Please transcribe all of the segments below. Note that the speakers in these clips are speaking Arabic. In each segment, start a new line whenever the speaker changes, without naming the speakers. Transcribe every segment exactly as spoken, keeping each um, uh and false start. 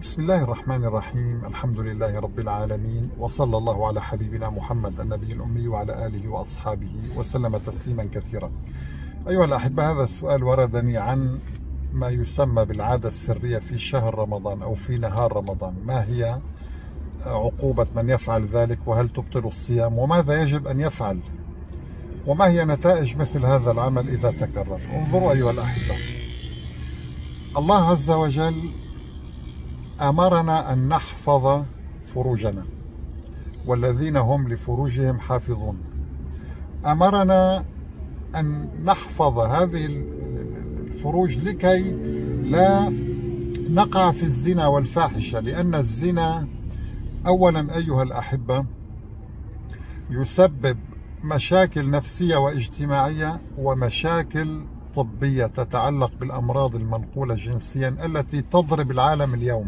بسم الله الرحمن الرحيم. الحمد لله رب العالمين، وصلى الله على حبيبنا محمد النبي الأمي وعلى آله وأصحابه وسلم تسليما كثيرا. أيها الأحبة، هذا السؤال وردني عن ما يسمى بالعادة السرية في شهر رمضان أو في نهار رمضان. ما هي عقوبة من يفعل ذلك؟ وهل تبطل الصيام؟ وماذا يجب أن يفعل؟ وما هي نتائج مثل هذا العمل إذا تكرر؟ انظروا أيها الأحبة، الله عز وجل أمرنا أن نحفظ فروجنا، والذين هم لفروجهم حافظون. أمرنا أن نحفظ هذه الفروج لكي لا نقع في الزنا والفاحشة، لأن الزنا أولا أيها الأحبة يسبب مشاكل نفسية واجتماعية ومشاكل طبية تتعلق بالأمراض المنقولة جنسيا التي تضرب العالم اليوم.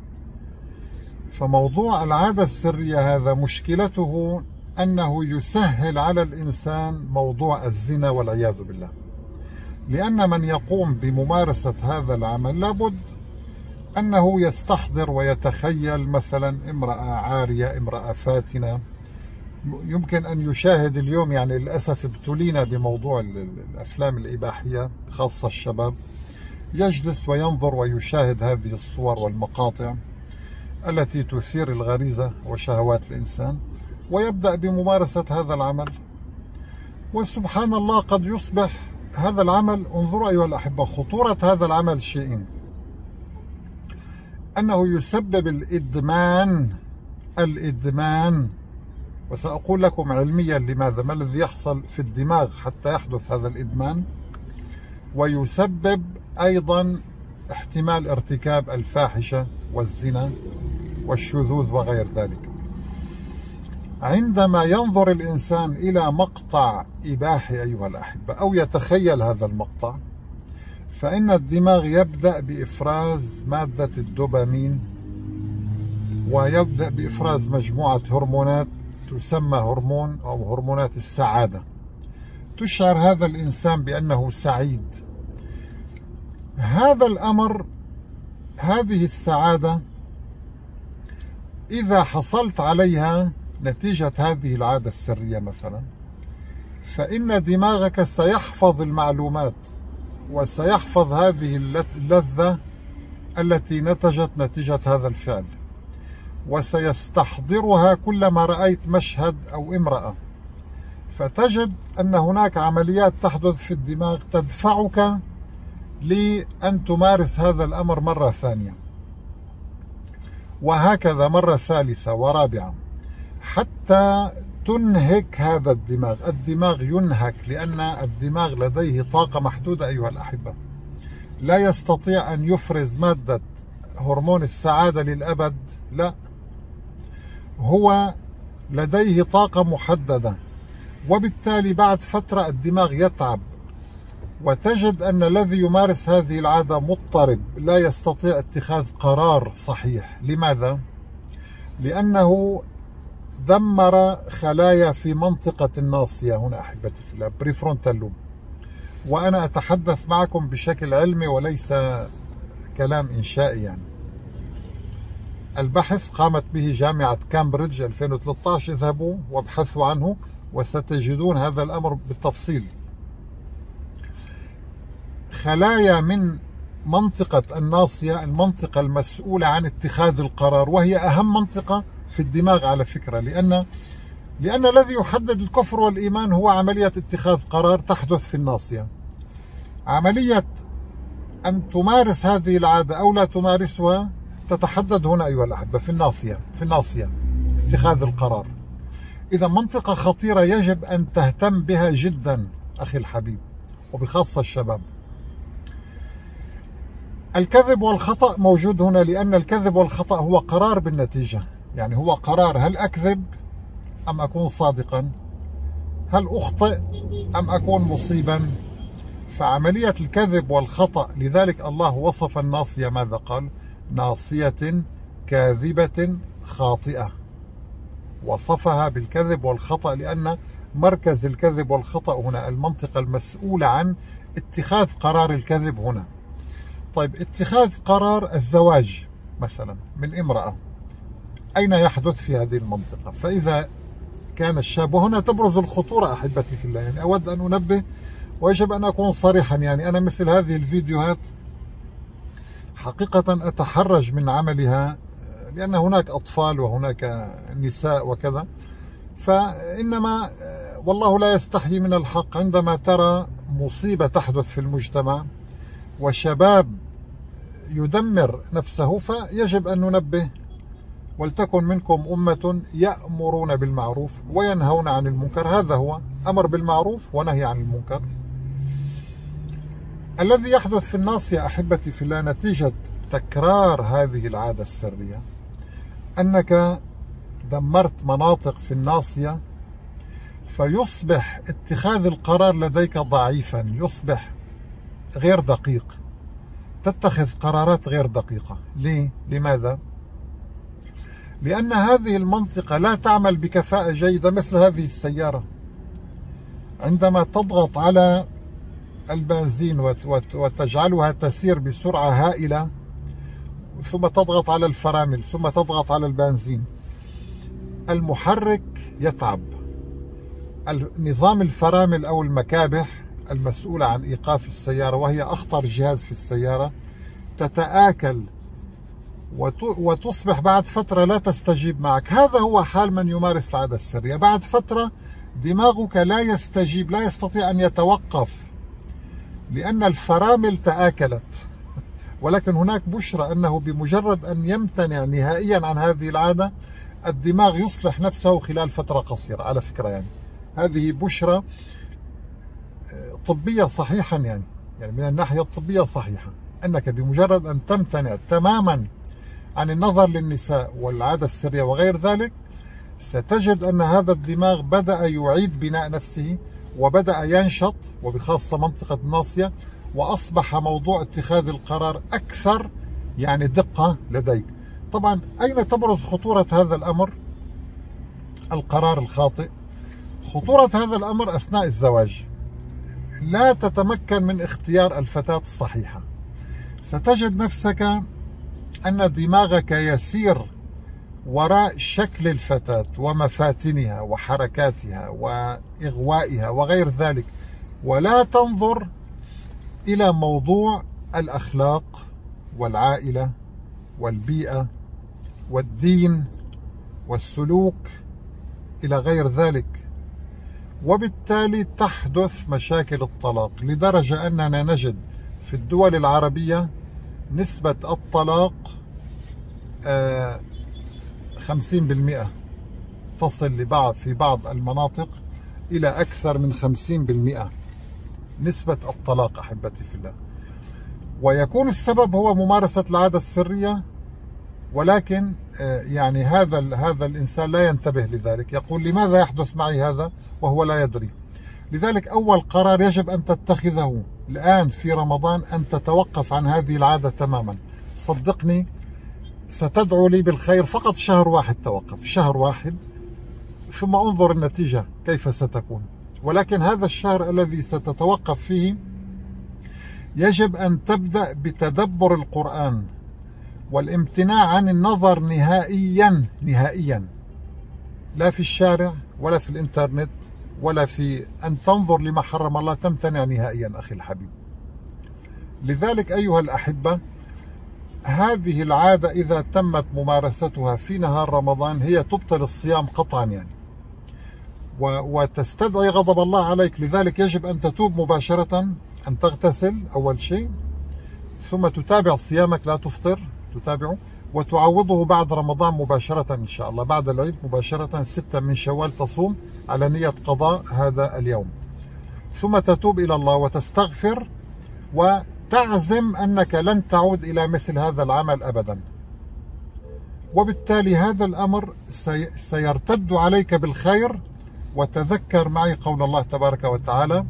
فموضوع العادة السرية هذا مشكلته أنه يسهل على الإنسان موضوع الزنا والعياذ بالله، لأن من يقوم بممارسة هذا العمل لابد أنه يستحضر ويتخيل مثلا امرأة عارية، امرأة فاتنة. يمكن أن يشاهد اليوم، يعني للأسف ابتلينا بموضوع الأفلام الإباحية خاصة الشباب، يجلس وينظر ويشاهد هذه الصور والمقاطع التي تثير الغريزة وشهوات الإنسان، ويبدأ بممارسة هذا العمل. وسبحان الله قد يصبح هذا العمل، انظروا أيها الأحبة خطورة هذا العمل شيئين: أنه يسبب الإدمان الإدمان وسأقول لكم علميا لماذا، ما الذي يحصل في الدماغ حتى يحدث هذا الإدمان، ويسبب أيضا احتمال ارتكاب الفاحشة والزنا والشذوذ وغير ذلك. عندما ينظر الإنسان إلى مقطع إباحي أيها الأحبة أو يتخيل هذا المقطع، فإن الدماغ يبدأ بإفراز مادة الدوبامين، ويبدأ بإفراز مجموعة هرمونات تسمى هرمون أو هرمونات السعادة، تشعر هذا الإنسان بأنه سعيد. هذا الأمر، هذه السعادة إذا حصلت عليها نتيجة هذه العادة السرية مثلا، فإن دماغك سيحفظ المعلومات وسيحفظ هذه اللذة التي نتجت نتيجة هذا الفعل، وسيستحضرها كلما رأيت مشهد أو امرأة. فتجد أن هناك عمليات تحدث في الدماغ تدفعك لأن تمارس هذا الأمر مرة ثانية، وهكذا مرة ثالثة ورابعة، حتى تنهك هذا الدماغ. الدماغ ينهك لأن الدماغ لديه طاقة محدودة أيها الأحبة، لا يستطيع أن يفرز مادة هرمون السعادة للأبد، لا، هو لديه طاقة محددة، وبالتالي بعد فترة الدماغ يتعب، وتجد أن الذي يمارس هذه العادة مضطرب، لا يستطيع اتخاذ قرار صحيح. لماذا؟ لأنه دمر خلايا في منطقة الناصية هنا أحبتي في الله، بريفرونتال لوب. وأنا أتحدث معكم بشكل علمي وليس كلام إنشائي. يعني البحث قامت به جامعة كامبريدج ألفين وثلاثة عشر، اذهبوا وابحثوا عنه وستجدون هذا الأمر بالتفصيل. خلايا من منطقة الناصية، المنطقة المسؤولة عن اتخاذ القرار، وهي أهم منطقة في الدماغ على فكرة، لأن لأن الذي يحدد الكفر والإيمان هو عملية اتخاذ قرار تحدث في الناصية. عملية أن تمارس هذه العادة أو لا تمارسها تتحدد هنا أيها الأحبة في الناصية، في الناصية اتخاذ القرار. إذا منطقة خطيرة يجب أن تهتم بها جدا أخي الحبيب، وبخاصة الشباب. الكذب والخطأ موجود هنا، لأن الكذب والخطأ هو قرار بالنتيجة، يعني هو قرار: هل أكذب أم أكون صادقا؟ هل أخطئ أم أكون مصيبا؟ فعملية الكذب والخطأ، لذلك الله وصف الناصية ماذا قال؟ ناصية كاذبة خاطئة. وصفها بالكذب والخطأ لأن مركز الكذب والخطأ هنا، المنطقة المسؤولة عن اتخاذ قرار الكذب هنا. طيب، اتخاذ قرار الزواج، مثلا من امرأة، أين يحدث؟ في هذه المنطقة. فإذا كان الشاب، وهنا تبرز الخطورة أحبتي في الله، يعني أود أن أنبه ويجب أن أكون صريحا. يعني أنا مثل هذه الفيديوهات حقيقة أتحرج من عملها، لأن هناك أطفال وهناك نساء وكذا، فإنما والله لا يستحيي من الحق. عندما ترى مصيبة تحدث في المجتمع وشباب يدمر نفسه، فيجب أن ننبه. ولتكن منكم أمة يأمرون بالمعروف وينهون عن المنكر. هذا هو أمر بالمعروف ونهي عن المنكر. الذي يحدث في الناصية أحبتي في الله نتيجة تكرار هذه العادة السرية، أنك دمرت مناطق في الناصية، فيصبح اتخاذ القرار لديك ضعيفا، يصبح غير دقيق، تتخذ قرارات غير دقيقة. ليه؟ لماذا؟ لأن هذه المنطقة لا تعمل بكفاءة جيدة. مثل هذه السيارة عندما تضغط على البنزين وتجعلها تسير بسرعة هائلة، ثم تضغط على الفرامل، ثم تضغط على البنزين، المحرك يتعب. نظام الفرامل أو المكابح المسؤولة عن إيقاف السيارة، وهي أخطر جهاز في السيارة، تتآكل وتصبح بعد فترة لا تستجيب معك. هذا هو حال من يمارس العادة السرية. بعد فترة دماغك لا يستجيب، لا يستطيع أن يتوقف لأن الفرامل تآكلت. ولكن هناك بشرى أنه بمجرد أن يمتنع نهائيا عن هذه العادة، الدماغ يصلح نفسه خلال فترة قصيرة. على فكرة يعني هذه بشرى طبية صحيحا، يعني يعني من الناحية الطبية صحيحة، أنك بمجرد أن تمتنع تماما عن النظر للنساء والعادة السرية وغير ذلك، ستجد أن هذا الدماغ بدأ يعيد بناء نفسه وبدأ ينشط، وبخاصة منطقة الناصية، وأصبح موضوع اتخاذ القرار أكثر يعني دقة لديك. طبعا أين تبرز خطورة هذا الأمر؟ القرار الخاطئ. خطورة هذا الأمر أثناء الزواج، لا تتمكن من اختيار الفتاة الصحيحة. ستجد نفسك أن دماغك يسير وراء شكل الفتاة ومفاتنها وحركاتها وإغوائها وغير ذلك، ولا تنظر إلى موضوع الأخلاق والعائلة والبيئة والدين والسلوك إلى غير ذلك. وبالتالي تحدث مشاكل الطلاق، لدرجة أننا نجد في الدول العربية نسبة الطلاق خمسين بالمئة، تصل لبعض في بعض المناطق إلى أكثر من خمسين بالمئة نسبة الطلاق أحبتي في الله. ويكون السبب هو ممارسة العادة السرية، ولكن يعني هذا هذا الإنسان لا ينتبه لذلك، يقول لماذا يحدث معي هذا وهو لا يدري. لذلك أول قرار يجب أن تتخذه الآن في رمضان أن تتوقف عن هذه العادة تماما. صدقني ستدعو لي بالخير. فقط شهر واحد، توقف شهر واحد ثم انظر النتيجة كيف ستكون. ولكن هذا الشهر الذي ستتوقف فيه يجب أن تبدأ بتدبر القرآن والامتناع عن النظر نهائيا نهائيا، لا في الشارع ولا في الإنترنت ولا في أن تنظر لما حرم الله، تمتنع نهائيا أخي الحبيب. لذلك أيها الأحبة، هذه العادة إذا تمت ممارستها في نهار رمضان هي تبطل الصيام قطعا يعني، وتستدعي غضب الله عليك. لذلك يجب أن تتوب مباشرة، أن تغتسل أول شيء، ثم تتابع صيامك، لا تفطر، تتابعه وتعوضه بعد رمضان مباشرة إن شاء الله، بعد العيد مباشرة ستة من شوال تصوم على نية قضاء هذا اليوم، ثم تتوب إلى الله وتستغفر وتعزم أنك لن تعود إلى مثل هذا العمل أبدا. وبالتالي هذا الأمر سيرتد عليك بالخير. وتذكر معي قول الله تبارك وتعالى: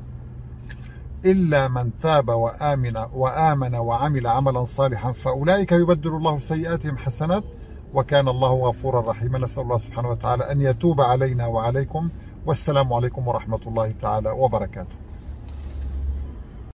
إلا من تاب وآمن وآمن وعمل عملا صالحا فأولئك يبدل الله سيئاتهم حسنات وكان الله غفورا رحيما. نسأل الله سبحانه وتعالى أن يتوب علينا وعليكم، والسلام عليكم ورحمة الله تعالى وبركاته.